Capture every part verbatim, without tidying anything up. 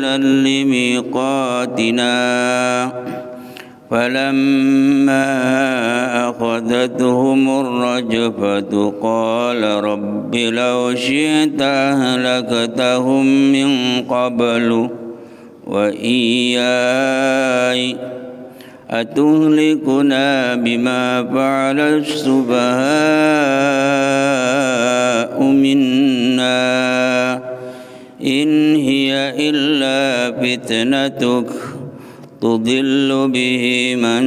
لميقاتنا فلما أخذتهم الرجفة قال رب لو شئت أهلكتهم من قبل وإياي أتهلكنا بما فعل السفهاء منا إن هي إلا فتنتك تضل به من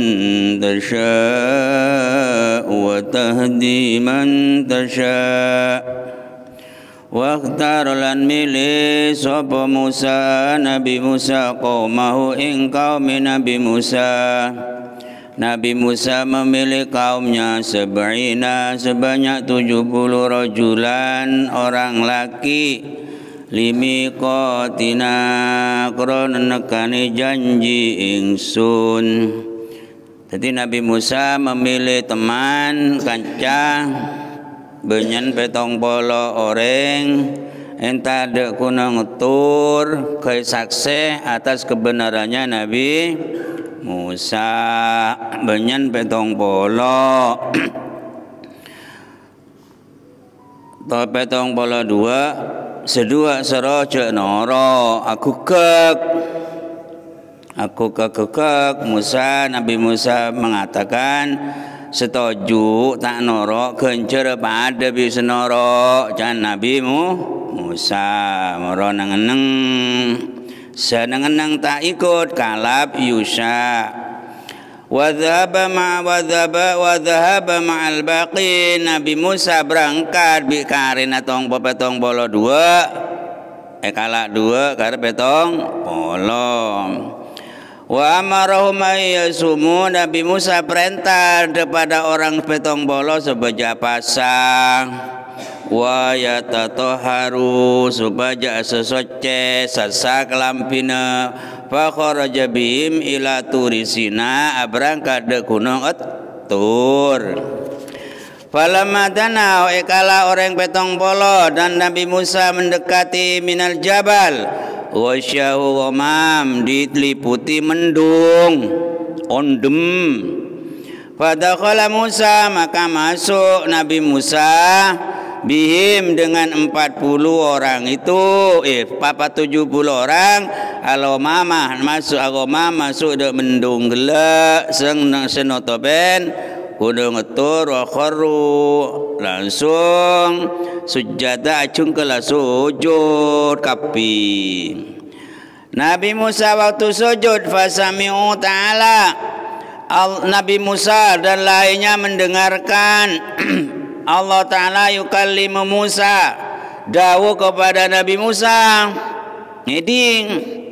تشاء وتهدي من تشاء واختار lan milih sapa Musa Nabi Musa qaumahu ing kaum Nabi Musa. Nabi Musa memilih kaumnya sebaina sebanyak tujuh puluh rajulan orang laki limiqatina krana nekani janji ingsun. Jadi Nabi Musa memilih teman kancah benyen petong polo orang entah ada kuna ngetur kai saksi atas kebenarannya Nabi Musa benyen petong polo to petong polo dua sedua serojo noro aku kek aku kekekek Musa Nabi Musa mengatakan setuju tak noro kencer pada bisa noro can Nabi Musa moro nangeneng senengeneng tak ikut kalap Yusha wadhaba ma wadhaba wadhaba ma'al baqi. Nabi Musa berangkat bi karena tong petong bolo dua eh kalak dua karena petong bolo. Wa amarahum ayyasumu. Nabi Musa perintah kepada orang petong bolo sebaja pasang wa yatatoharu supaya sesoce sasak lampina fa kharaja bihim ila turisina berangkat ke gunung Tur. Falamma tanau ekala orang petong bolo dan Nabi Musa mendekati minal jabal wasyahu ghamam diliputi mendung ondem. Fadakhala Musa maka masuk Nabi Musa bihim dengan empat puluh orang itu eh papa tujuh puluh orang alomama masuk agama masuk de mendung gelak seng senotoben gunung Tur wa kharru langsung sujada acung kala sujud kapi. Nabi Musa waktu sujud fasami'u ta'ala Nabi Musa dan lainnya mendengarkan Allah Ta'ala yukallimu Musa dawuh kepada Nabi Musa ngiding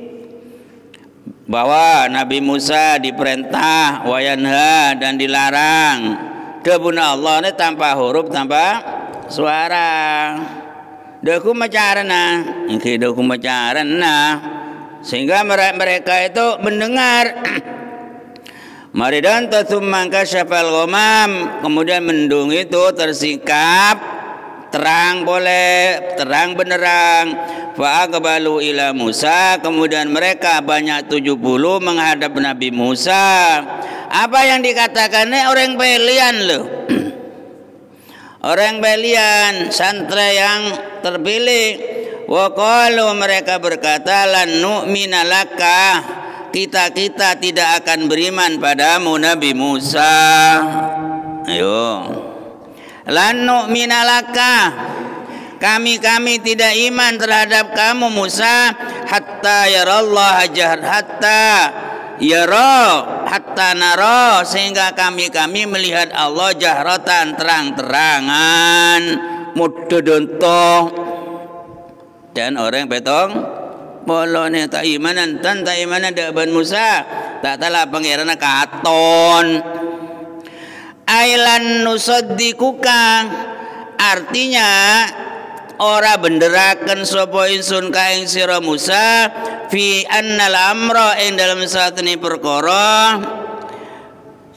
bahwa Nabi Musa diperintah wayanha dan dilarang kebuna Allah ini tanpa huruf tanpa suara deku macarana iki deku macarana sehingga mereka itu mendengar. Mari dan tatsumma kasyafal ghamam kemudian mendung itu tersingkap terang boleh terang benerang. Fa aqbalu ila Musa kemudian mereka banyak tujuh puluh menghadap Nabi Musa. Apa yang dikatakannya orang pilihan loh. Orang pilihan santri yang terpilih. Wa qalu mereka berkata lan nu'mina laka kita-kita tidak akan beriman padamu Nabi Musa. Ayo. Lan nu'mina laka kami-kami tidak iman terhadap kamu Musa hatta yarallah jahr hatta yara hatta nara sehingga kami-kami melihat Allah jahratan terang-terangan mudodonto. Dan orang petong bolone tak imanan tan tak imanan daban Musa tak talah pangeran katon ailan nusaddikuka artinya ora benderaken sapa insun ka ing sira Musa fi annal amra ing dalam satene perkara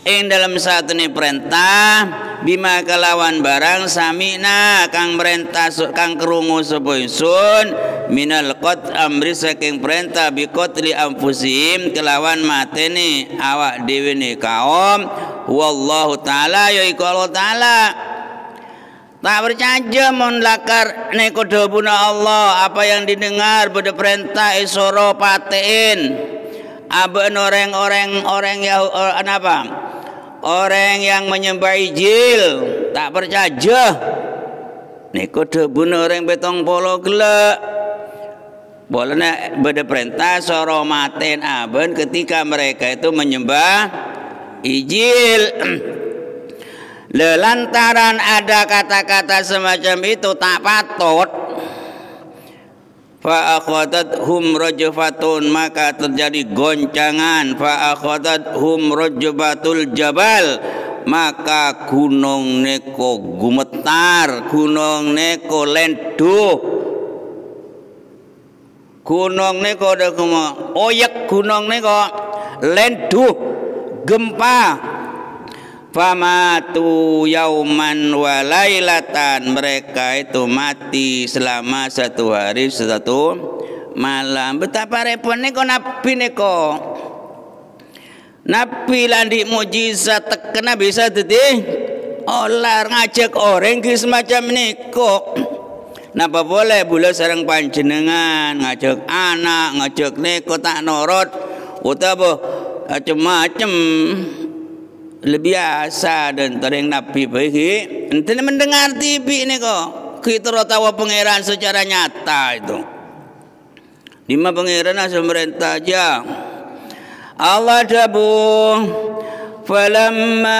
ing dalam satu ni perintah bima kelawan barang samina kang perintah kang krungu sapa ingsun minal qat amri saking perintah bi qatli anfusihim kelawan mateni awak dhewe ne kaum wallahu taala ya iku Allah taala tak percaya mon lakar neko dobuna Allah apa yang didengar pada perintah isoro patein aben orang-orang orang yang apa orang yang menyembah ijil tak percaya neko dobuna orang betong polo gelak boleh pada perintah soro maten aben ketika mereka itu menyembah ijil. Lantaran ada kata-kata semacam itu tak patut fa akhadathum rajfatun maka terjadi goncangan fa akhadathum rajbatul jabal maka gunung neko gumetar gunung neko lenduh gunung neko dekuma oyak gunung neko lenduh gempa famatu yauman walailatan mereka itu mati selama satu hari satu malam. Betapa repot neko nabi neko nabi landi mujizat tekena bisa tadi olar ngajak orang ke semacam neko napa boleh bula sareng panjenengan ngajak anak ngajak neko tak norot utawa macam-macam lebih biasa dan tereng nabi bagi ente mendengar T V ini kok kita tahu pangeran secara nyata itu lima pangeran asal merintah aja Allah dabu falamma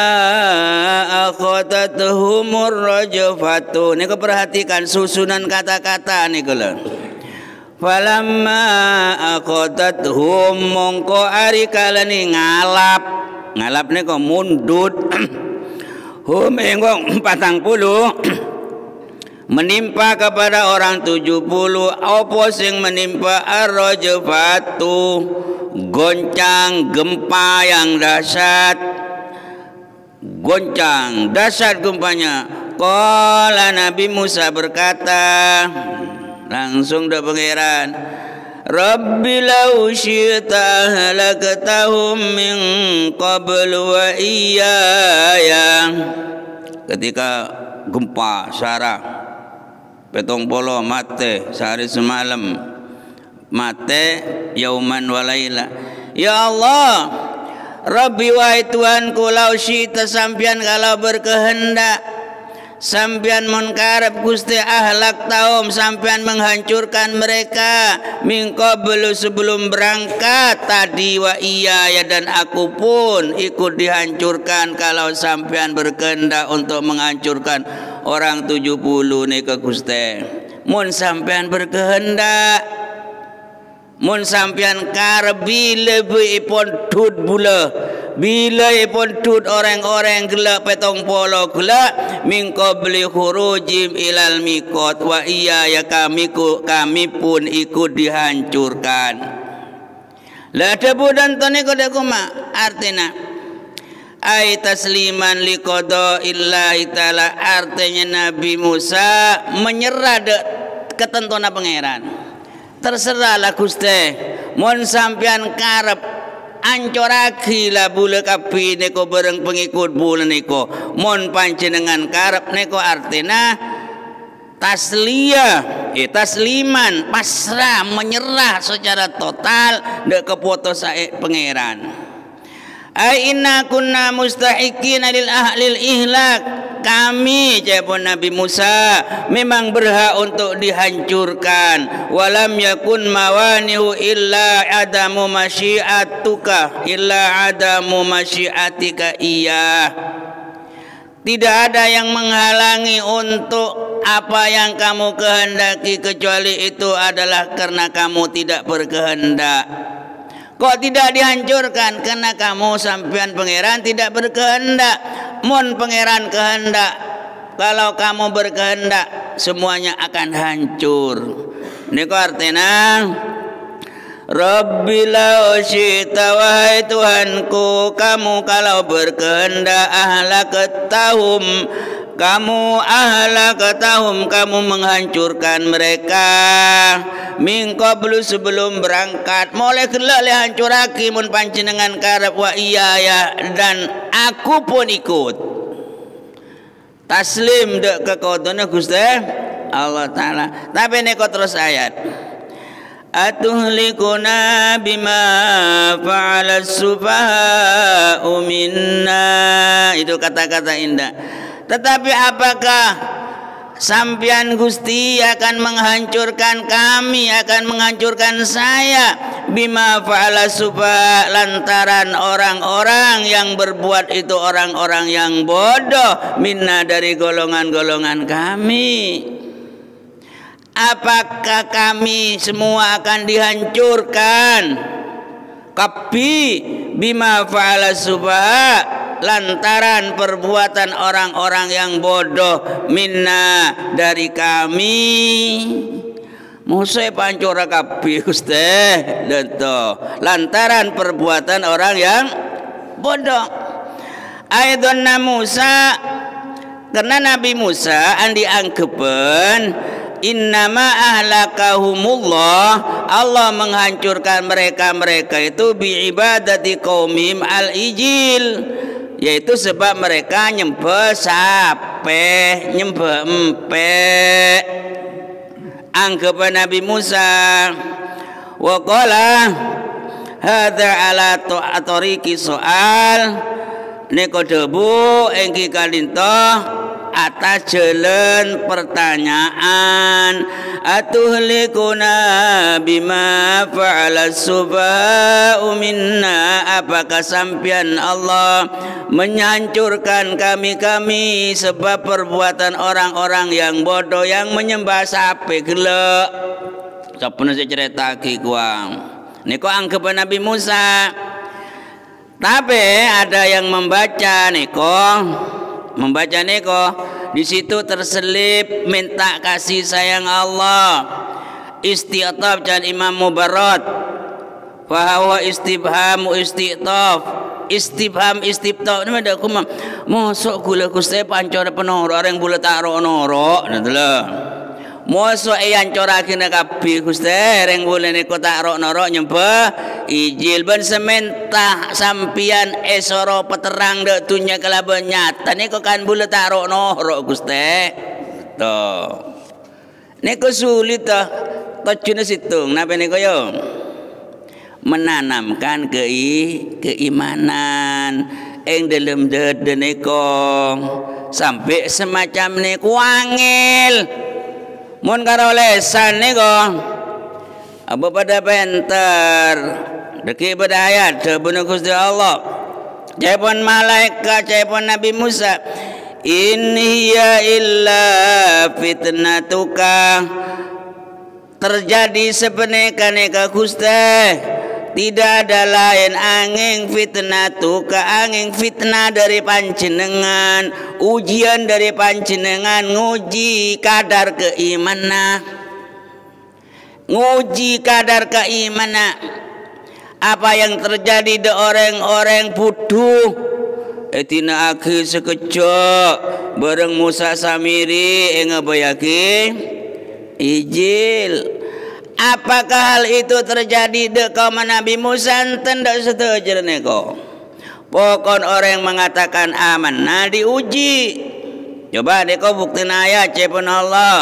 akhadathumur rajfatu ini kau perhatikan susunan kata-kata nih kalau falamma akhadathum mongko ari kalani ngalap ngalap ni kau mundut hum engkong patang puluh menimpa kepada orang tujuh puluh opos yang menimpa ar-rajfatu goncang gempa yang dahsyat goncang dahsyat gempanya qala Nabi Musa berkata langsung dah pangeran Rabbi law syi'ta halakatahum min qabl wa iyaya ketika gempa sarah petong polo mate sehari semalam mate yauman walaila ya Allah Rabbi wahai Tuhanku law syi'ta sampian kalau berkehendak sampian munkarab Gusti ahlak taum sampian menghancurkan mereka mingko belum sebelum berangkat tadi wa iya ya dan aku pun ikut dihancurkan kalau sampian berkehendak untuk menghancurkan orang tujuh puluh nih ke Gusti mun sampian berkehendak mun sampian karbi lebih ipon tut bula bila ipon tut orang-orang gelak petong polo gelak mingko beli khurujim ilal mikot wa iya ya kami kami pun ikut dihancurkan la debu dan tone kode kuma artinya ay tasliman li qada illahi taala artinya Nabi Musa menyerah de ketentuan pangeran terserahlah Gusti mun sampean karep ancoraki lah bule kapi neko bareng pengikut bule neko mon panjenengan karep neko artinya tasliyah eh tasliman pasrah menyerah secara total dek keputus pangeran ai inna kunna mustahiqina lil ahlil ihlak kami jawab Nabi Musa memang berhak untuk dihancurkan walam yakun mawanihu illa adamu masyiatuka illa adamu masyiatika iya tidak ada yang menghalangi untuk apa yang kamu kehendaki kecuali itu adalah karena kamu tidak berkehendak. Kok tidak dihancurkan? Karena kamu sampean pangeran tidak berkehendak. Mun pangeran kehendak, kalau kamu berkehendak semuanya akan hancur. Ini artinya Rabbi lau syi'ta wahai Tuhanku, kamu kalau berkehendak ahlakatahum, kamu ahlakatahum, kamu menghancurkan mereka min qablu sebelum berangkat. Mulai kelak le hancurake mun panjenengan karep wa iya ya, dan aku pun ikut. Taslim dek kekodone Gusti Allah Ta'ala. Tapi neko terus ayat. Atuhlikuna bima fa'ala sufaha'u minna. Itu kata-kata indah. Tetapi apakah sampian Gusti akan menghancurkan kami, akan menghancurkan saya bima fa'ala sufa, lantaran orang-orang yang berbuat itu orang-orang yang bodoh minna, dari golongan-golongan kami. Apakah kami semua akan dihancurkan? Kapi bima fa'ala sufa, lantaran perbuatan orang-orang yang bodoh minna, dari kami. Musa pancora kapi Gusti dento, lantaran perbuatan orang yang bodoh. Aidonna Musa, karena Nabi Musa andi angkepen innama ahlakahumullah, Allah menghancurkan mereka-mereka itu biibadati qaumim al-ijil, yaitu sebab mereka nyembah sape, nyembah empe. Anggapan Nabi Musa wa qala hadza ala tariqi soal, neko debu engki kalintoh atas jalan pertanyaan. Atuhlikuna bima fa'ala subha'u minna, apakah sampian Allah menghancurkan kami-kami sebab perbuatan orang-orang yang bodoh yang menyembah sapi gelek. Sapuna saya cerita ki kuang niko anggapan Nabi Musa. Tapi ada yang membaca niko membaca neko, di situ terselip minta kasih sayang Allah. Isti'taf dan Imam Mubarrad, fahawa istibhamu isti'taf, istibham istibtaf ini ada kumam. Mosok gula Gusti pancor penoro orang gula taro noro, nadalah. Mosok eyan corake kabeh Gusti reng gula neko taro noro nyembah ijil ben sementah sampian esoro peterang dek tunya kelaban nyata neko kan bule taro noro Gusti. Tuh. Neko sulit toh. Tojune situng napa neko yo? Menanamkan kei keimanan ing dalam dede neko sampai semacam neko wangil. Mun karo lesan neko apa pada penter deki pada ayat bener Gusti Allah, cepon malaikat, cepon Nabi Musa, in hiya illa fitnatuka, terjadi sebenarnya Gusti tidak ada lain angin fitnatuka, angin fitnah dari panjenengan, ujian dari panjenengan, nguji kadar keimanan, nguji kadar keimanan. Apa yang terjadi di orang-orang buduh etina akhir sekejap bareng Musa Samiri enga bayaki ijil. Apakah hal itu terjadi di kaum Nabi Musa? Tidak setuju neko. Pokon orang yang mengatakan aman nah diuji. Coba neko bukti ayat cepon Allah.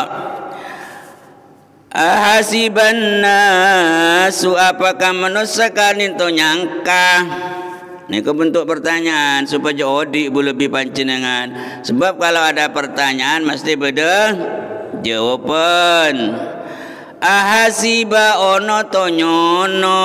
Ahasiban nasu, apakah manusia kan itu nyangka? Ini bentuk pertanyaan supaya odi lebih panjenengan. Sebab kalau ada pertanyaan mesti beda jawaban. Ahasiba ono tonyono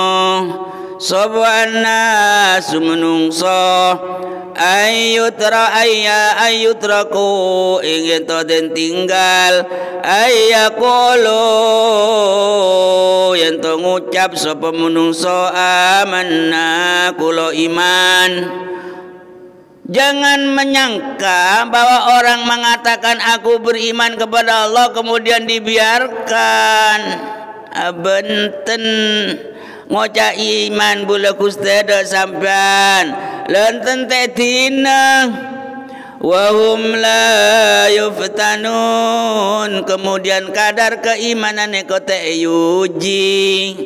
sobana sumenungso ayutra ayya ayutraku ingin to den tinggal ayakolo yen to ngucap sapa menungso amanna kulo iman. Jangan menyangka bahwa orang mengatakan aku beriman kepada Allah kemudian dibiarkan. Abenten ngoca iman bula Gusti dak sampean lenten teh dina wahum la yuftanun, kemudian kadar keimanan eko teh yuji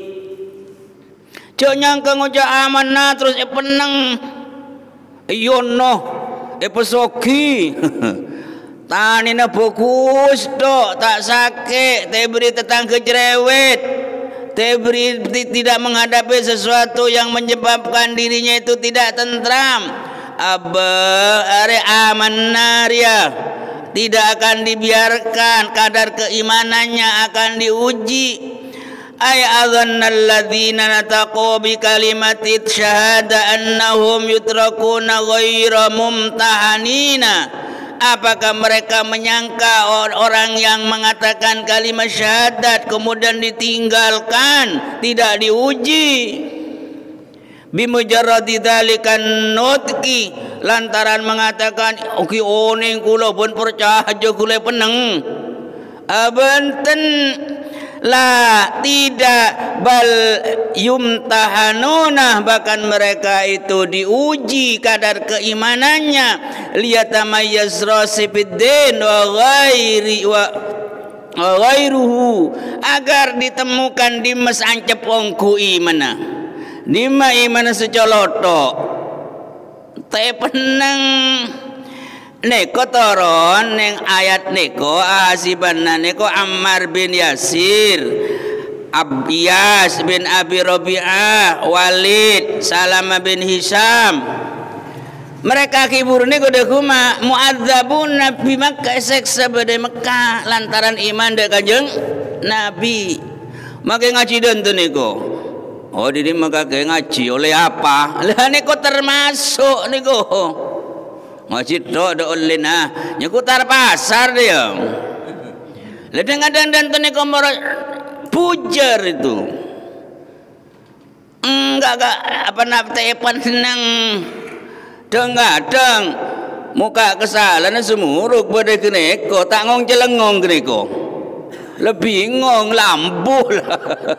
cok nyangka ngoca amanah terus e peneng yono e pesoki tanina fokus dok tak sakit teh beri tetangga cerewet teh beri tidak menghadapi sesuatu yang menyebabkan dirinya itu tidak tentram abba are amanah ya tidak akan dibiarkan kadar keimanannya akan diuji. Ay adzannal ladzina nataqu bi kalimati syahada annahum yutrakuna ghaira mumtahanina, apakah mereka menyangka orang yang mengatakan kalimat syahadat kemudian ditinggalkan tidak diuji bimujarradi dzalikan nutqi lantaran mengatakan oke oning kula pun percaya kula peneng abanten la tidak bal yumtahanuna, bahkan mereka itu diuji kadar keimanannya liyatamayyaz rasibiddin wa ghairi wa ghairuhu, agar ditemukan dimes ancep ongku imana dima imana secoloto teh peneng neko toron neng ayat neko ahasibanna neko Ammar bin Yasir, Abiyas bin Abi Rabi'ah, Walid, Salama bin Hisham. Mereka kibur neko dekuma muadzabun Nabi Makkah seksa bade Mekah lantaran iman dek Kanjeng Nabi. Maka ngaji dan tu neko. Oh di Mekah ke ngaji oleh apa? Lah neko termasuk neko. Masjid tok dak ulina nyekutar pasar dia. Ledeng kadang dan tene komor pujar itu. Enggak enggak apa nak tepan senang. Deng-deng muka kesalahan semuruk pada keneko tak ngong celengong keneko. Lebih ngong lambuh lah.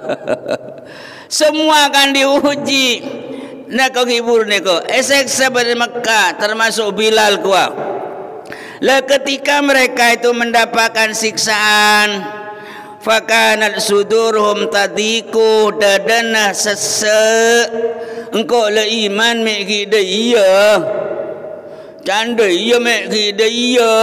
Semua akan diuji. Nah kau hibur neko esek sahabat Mekah termasuk Bilal kuah. Lah ketika mereka itu mendapatkan siksaan, fakanat sudurhum tadiku dadana sese engkau le iman mek kita iya canda iya mek kita iya.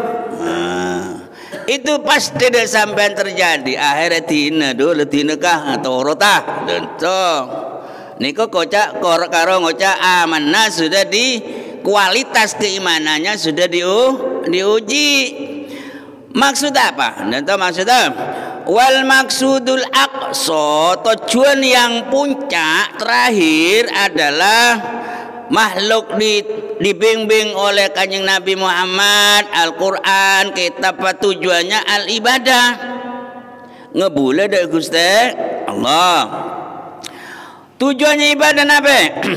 Itu pasti tidak sampai terjadi akhirat tina dulu tina kah atau rotah dentong. Niko kocak kor karo ngocak amanah sudah di kualitas keimanannya sudah diu, diuji. Maksud apa? Dan tahu maksudnya wal maksudul aqsa, tujuan yang puncak terakhir adalah makhluk di, dibimbing oleh Kanjeng Nabi Muhammad, Al-Quran, kitab tujuannya al-ibadah. Ngebule dek Gusti Allah. Tujuannya ibadah apa?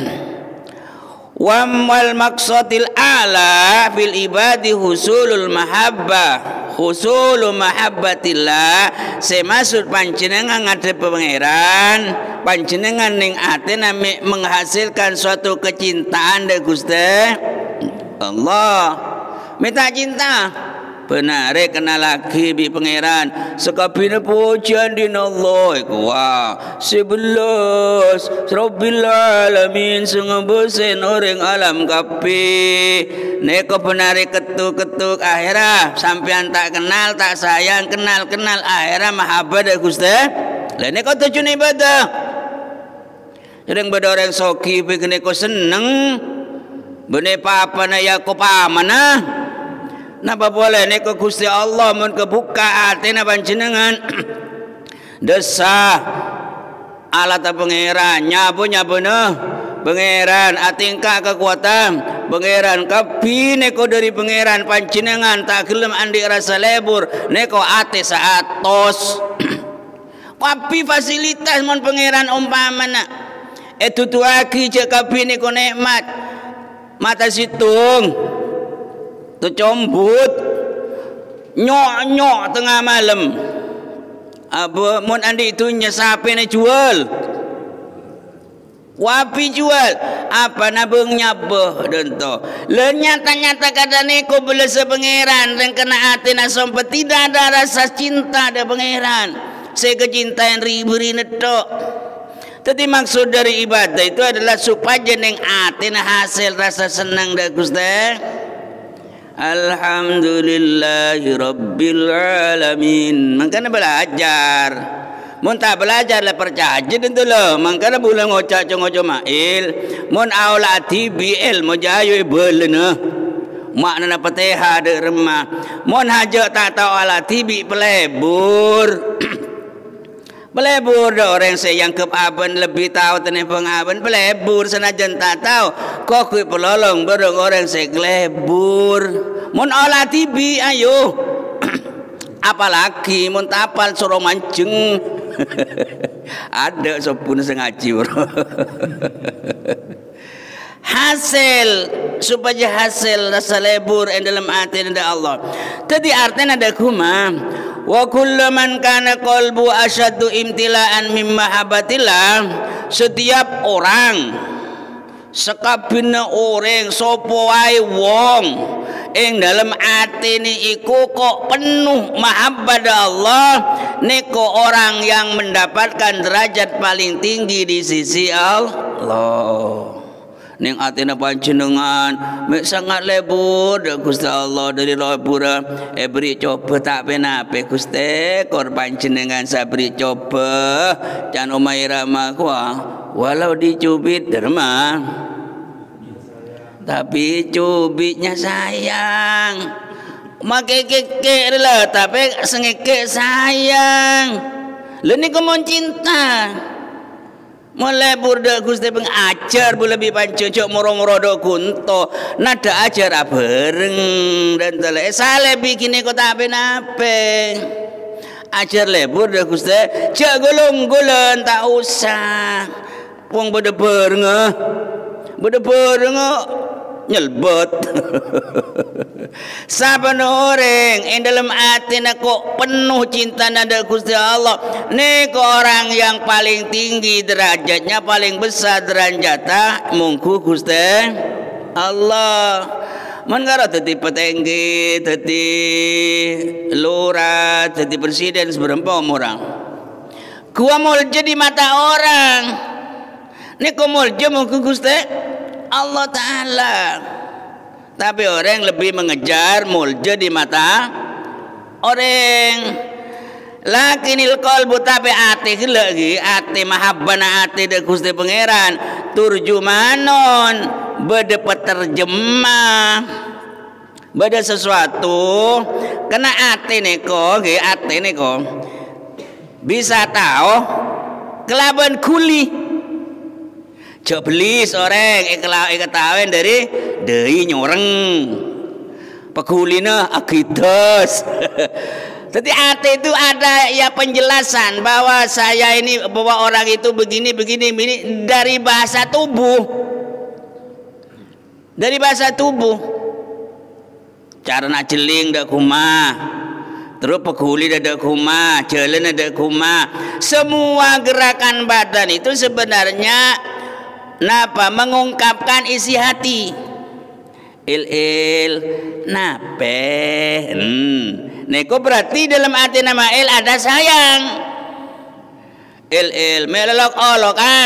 Wa wal maqsadil a'la fil ibadi husulul mahabbah. Husulu mahabbatillah semaksud panjenengan ngadep pangeran, panjenengan ning atena menghasilkan suatu kecintaan dari Gusti Allah. Minta cinta benar kenal lagi bi pangeran sekabine pujian din Allah iku wah sebelas rabbil alamin sungguh orang alam kape neko benare ketuk-ketuk akhirah sampean tak kenal tak sayang kenal kenal akhirah mahabbah dari Gusti. Lah neko tujuan ibadah yang beda orang soki bikin neko seneng bene papa na ya ko pamana. Napa boleh neko Gusti Allah mun kebuka atena panjenengan desah alat pangeran nyabu nyabuna pangeran atingka kekuatan pangeran kapi neko dari pangeran panjenengan tak gelem andi rasa lebur neko ate saatos kapi fasilitas mun pangeran umpamana etu tuaki je kapi neko nikmat mata situng tercombut nyok-nyok tengah malam apa mun andi itu nyesape ne jual Wapi jual apa nabung nyabah dan to. Le nyata-nyata kata neko boleh sepengeran dan kena hati nasompet tidak ada rasa cinta ada pangeran. Saya kecintaan ribu-ribu netok. Tapi maksud dari ibadah itu adalah supaya neng hati na hasil rasa senang dah Gusti. Alhamdulillahi Rabbil Alamin. Makanya belajar. Mun tak belajar lah percaya tentu loh. Makanya bulan ngocak ngocak mail. Mun aulati bil mo jayo belena. Mak nana peteha de remah. Mun hajak tak tahu alati bi pelebur. Pelebur dah orang saya yang ke aban lebih tahu tentang pengaban pelebur senajan tak tahu. Kok kui pelolong berong orang saya kelebur. Mun alati bi ayo. Apalagi mun tapal suruh mancing. Ada sopun sengaji bro. Hasil supaya hasil rasa lebur yang dalam hati ada Allah. Tadi artinya ada kuma. Wa kullu man kana qalbu asyaddu imtilaan min mahabbatillah. Setiap orang sekabina orang sopo wae wong ing dalam hati ni iku kok penuh mahabbah Allah neko orang yang mendapatkan derajat paling tinggi di sisi Allah. Ning atina panjenengan mek sangat lebur Gusti Allah dari Rapura eh beri coba tak penape Gusti kor panjenengan sabri coba jan omai ramah walau dicubit derma tapi cubitnya sayang make keke lah tapi sengeke sayang lu ni kemon cinta mulai burda Gusti pengajar boleh lebih pancen cok moro-moro do kunto nada ajar bareng dan tele sale bikin ko tak penape ajar lebur dah Gusti cak golong-golon tak usah wong bede bareng bede bareng nyelbot saban orang yang dalam hati kok penuh cinta nada Gusti Allah ni ke orang yang paling tinggi derajatnya paling besar derajatnya mungku Gusti Allah mengara tadi petinggi tadi lurah tadi presiden seberapa orang gua mau jadi mata orang ni kau mau jadi mungku Gusti Allah Ta'ala. Tapi orang lebih mengejar mulja di mata orang. Lakinil qalbu tapi ati lagi ati mahabbana ati de Gusti Pangeran turjumanon bede peterjemah bede sesuatu kena ati neko ge ati neko bisa tahu kelaban kuli cok belis orang iklau ikatawen dari dari nyoreng pekulina akidas. Jadi hati itu ada ya penjelasan bahwa saya ini bahwa orang itu begini begini begini dari bahasa tubuh dari bahasa tubuh cara nak celing dak kumah terus pekuli dak kumah jalan dak kumah semua gerakan badan itu sebenarnya napa mengungkapkan isi hati il il nape hmm. Neko berarti dalam hati nama il ada sayang il il melelok olokan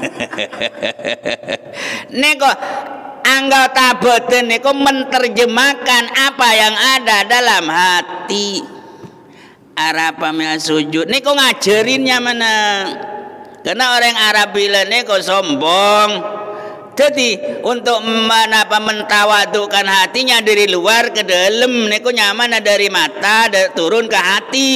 neko anggota badan neko menerjemahkan apa yang ada dalam hati Arab pamil sujud neko ngajarinnya mana. Karena orang Arab bilang ni kau sombong. Jadi untuk menapa mentawadukan hatinya dari luar ke dalam ni kau nyaman dari mata turun ke hati.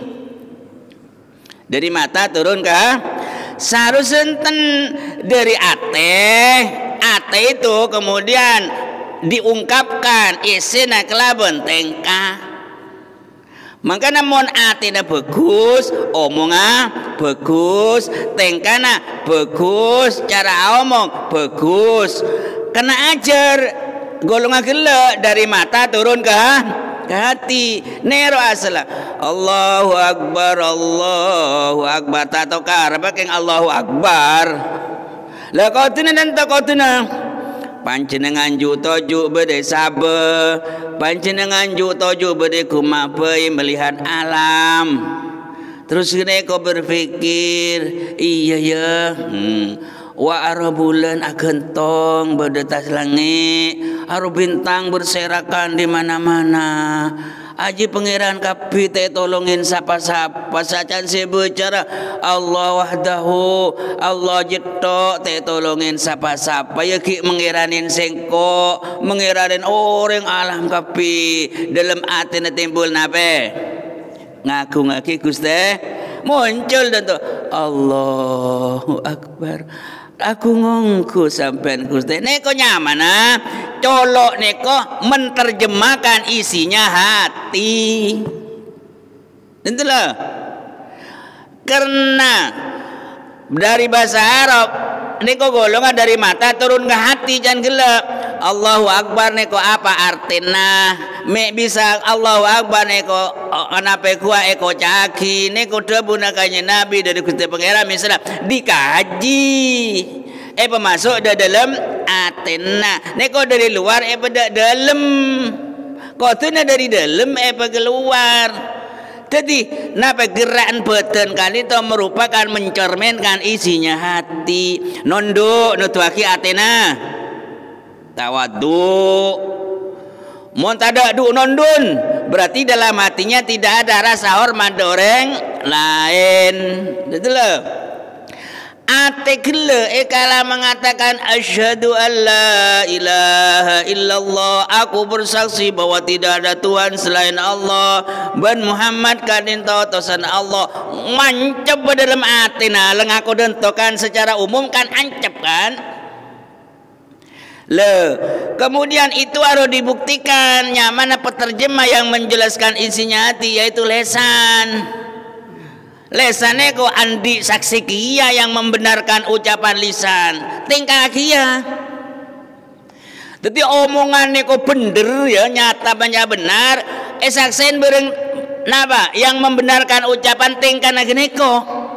Dari mata turun ke seharusnya dari ate. Ate itu kemudian diungkapkan isina kelaban tengkah. Makanya mon atina bagus, omongnya bagus, tengkana bagus, cara omong bagus. Kena ajar golongan gelak dari mata turun ke ke hati. Nero asala. Allahu Akbar, Allahu Akbar. Tato karaba keng Allahu Akbar. Lah kau tuna dan tak kau tuna. Panjenengan ju toju berde sabar, panjenengan ju toju berde kumapai melihat alam. Terus kena kau berfikir, iya ya, hmm. Wa arah bulan akan tong berdetas langit, arah bintang berserakan di mana-mana. Aji pangeran kapi te tolongin siapa-siapa sacan saya bicara Allah wahdahu Allah jetok te tolongin siapa-siapa ya ki mengiranin sengko mengiranin orang alam kapi dalam hati timbul nape ngaku ngaki Gusti muncul dan tu Allahu Akbar. Aku ngongku sampean Gusti neko nyaman ah colok neko menterjemahkan isinya hati itulah karena dari bahasa Arab neko golongan dari mata turun ke hati jangan gelap Allahu Akbar neko apa artinya me bisa Allahu Akbar neko kenapa kuah eko caki neko debu nakanya Nabi dari Gusti Pangeran misalnya dikaji eh pemasuk da dalam atena neko dari luar eh pada dalam kau tu dari dalam eh pada keluar jadi napa gerakan badan kali itu merupakan mencerminkan isinya hati nondo nutuaki atena tawadu montada du nondun berarti dalam hatinya tidak ada rasa hormat orang lain itulah ate gele ekala mengatakan asyhadu alla ilaha illallah aku bersaksi bahwa tidak ada Tuhan selain Allah dan Muhammad kadin tautusan Allah mancep dalam atina leng aku dentokan secara umum kan ancep kan le kemudian itu harus dibuktikan nyaman penerjemah yang menjelaskan isinya hati yaitu lesan lesannya ko andi saksi kia yang membenarkan ucapan lisan tingkah kia jadi omongannya ko bener ya nyata banyak benar eh saksen bareng napa yang membenarkan ucapan tingkah nagini ko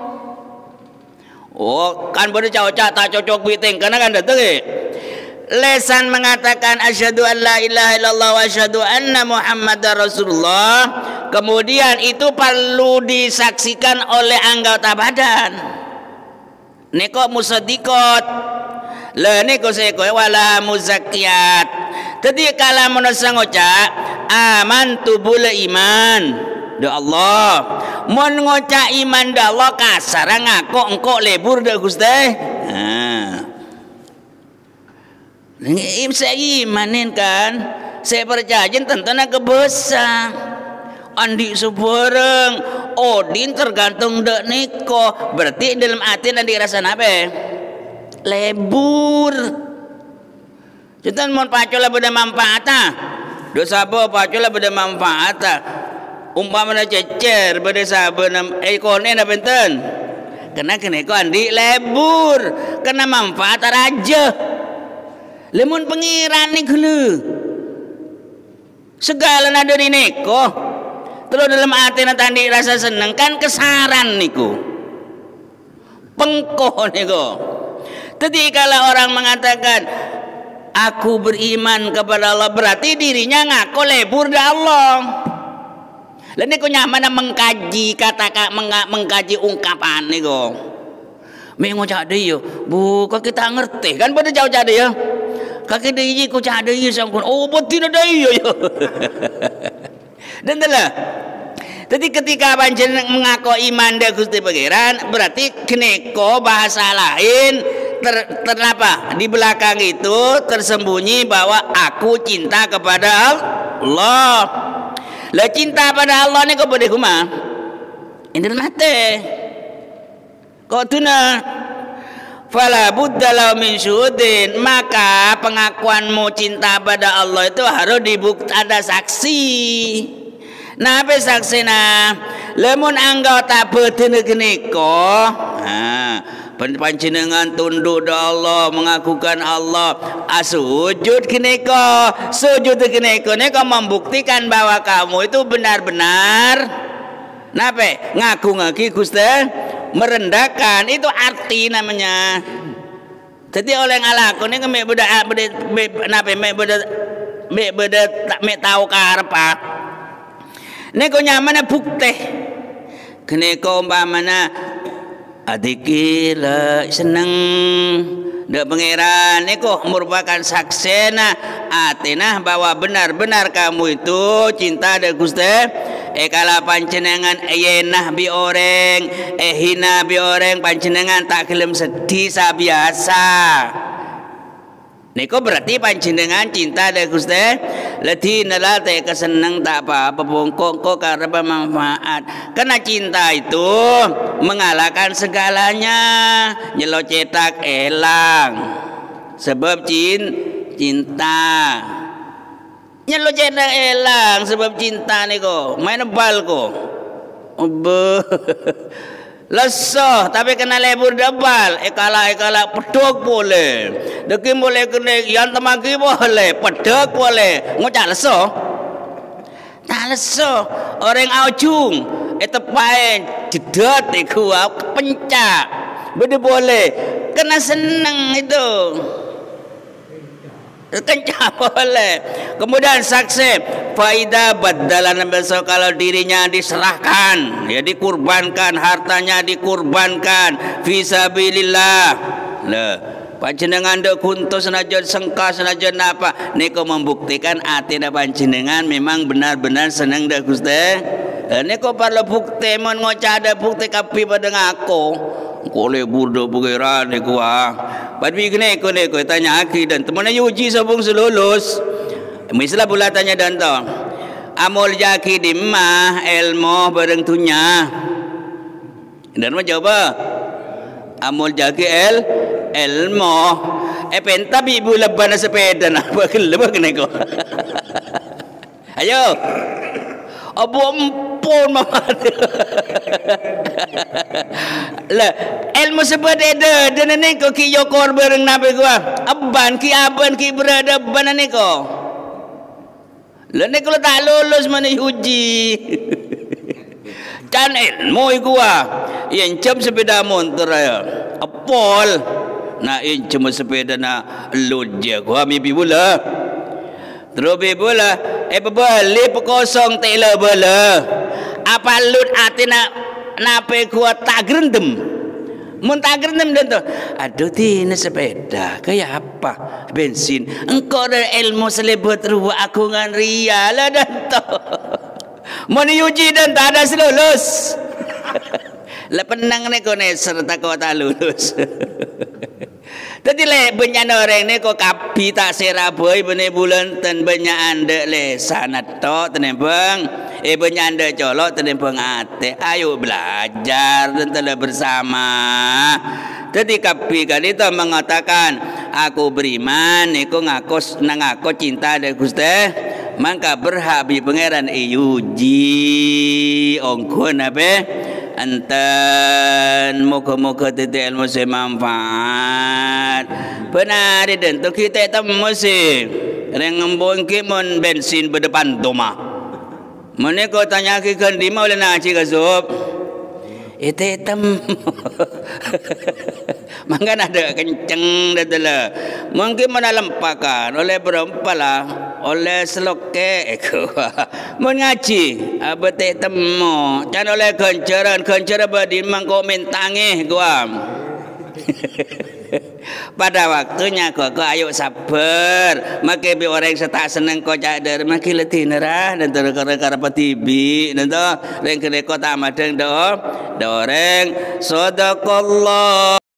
oh kan boleh cocok tak cocok biting karena kan datang eh lesan mengatakan asyhadu an la ilaha illallah wa asyhadu anna muhammadar rasulullah kemudian itu perlu disaksikan oleh anggota badan neko musaddiqat le neko seko wala muzakkiyat jadi kalau menusang ngocak amantu bul iman da Allah mon ngocak iman da Allah kasar ngako engko lebur da Gusti nah saya imanin kan saya percaya tentunya kebesar andi seboreng odin tergantung dek niko berarti dalam hati nanti rasa apa lebur kita mau pacola beda manfaat dosa apa pacola beda manfaat umpamanya cecer beda saben ekornya ada benten kena kena iko andi lebur kena manfaat raja lemon pengiran nih gelu segala nada di neko terus dalam hati nanti rasa seneng kan kesaran niku pengkoh niku jadi kalau orang mengatakan aku beriman kepada Allah berarti dirinya ngaku lebur dari Allah lalu niku nyaman mengkaji kata mengkaji ungkapan niku mengucap dia bukan kita ngerti kan pada jauh jadi ya kaki dia ku cade ye sangkun oh betina dia ya dan telah jadi ketika panjenengan mengaku iman da Gusti Pangeran berarti keneko bahasa lain ter, terapa di belakang itu tersembunyi bahwa aku cinta kepada Allah lah cinta pada Allah ni kau boleh kumah indra mate kau tuna fala budda lau min syuhudin maka pengakuanmu cinta pada Allah itu harus dibukti ada saksi nah apa saksi nah lemun anggota batin geneko nah panjenengan tunduk pada Allah mengakukan Allah asujud geneko sujud geneko neko membuktikan bahwa kamu itu benar-benar nape ngaku ngaki Gusti merendahkan itu arti namanya Jadi oleh ngalaku ni kami budak budak nape mek budak mek budak tak mek tahu karpa. Ni ko nyaman bukti. Kene ko umpamana adikila seneng dak pangeran niku merupakan saksena atina bahwa benar-benar kamu itu cinta dak Gusti eh kala panjenengan yenah bi orang eh hina bi orang panjenengan tak gelem sedih sabiasa niku berarti panjenengan cinta dak Gusti leti nalate keseneng tak apa-apa bongkok kok karena bermanfaat karena cinta itu mengalahkan segalanya nyelo cetak elang sebab cin cinta nyelo cetak elang sebab cinta niku main bal ko obe lesoh tapi kena lebur debal ekala ekala pedok boleh dekim boleh kena yang temaki boleh pedok boleh ngocak lesoh tak lesoh orang aujung etepain jedot iku pencak bede boleh kena seneng itu kencang boleh kemudian saksi faida badalan besok kalau dirinya diserahkan ya dikurbankan hartanya dikurbankan fisabilillah lah panjenengan dek kuntus senajan sengka senajan apa niku membuktikan atina panjenengan memang benar-benar seneng dak Gusti niku perlu bukti mun ngocah ada bukti kapi pada ngaku kole burdo bugeran niku ah badwi kene kene ko tanya aki dan temane uji sabung selulus mislah pula tanya dan to amul jaki dimah ilmu bareng tunya dan mau jawab amul jaki el ilmu eh penta bi ibu leban sepeda nah bagelem kene ko ayo abu ampun mama lah ilmu sepeda dan ni ko ki yokor bareng nabi gua aban ki aban ki berada ban ni ko lah ni kalau tak lulus mana uji kan ilmu gua yang jam sepeda motor ya apol na in cuma sepeda na lud je gua mimpi bola terus bola eh beli pekosong tela bola apa lud atina nape gua tak gerendem mun tak gerendem dan tu aduh tina sepeda kayak apa bensin engkau ada ilmu selebut ruh aku ngan ria lah dan tu mun uji dan tak ada selulus lah penang ni kau ni serta kau tak lulus tadi le banyak orang ni kau kapi tak serabai bene bulan tan banyak anda le sanat to tenembang eh banyak anda colok tenembang ate ayo belajar dan telah bersama tadi kapi kan itu mengatakan aku beriman iku ngaku nangaku cinta ada Gusti maka berhak bi pangeran iuji ongkon apa antan moga-moga titik ilmu se manfaat benar dan tu kita temu si reng ngembon ki mon bensin berdepan rumah mana kau tanya ki kan di mana nak cik azub itu hitam mangga ada kenceng dadalah mungkin mana lempakan oleh berempat lah oleh seloke eko mun ngaji abete temu can oleh kencaran kencara badi mangko mentangi gua pada waktunya kau kau ayo sabar makai bi orang setak seneng kau cadar makai letih nerah dan terkara-kara patibi dan tu reng kene kau tak madeng do do reng sadaqallah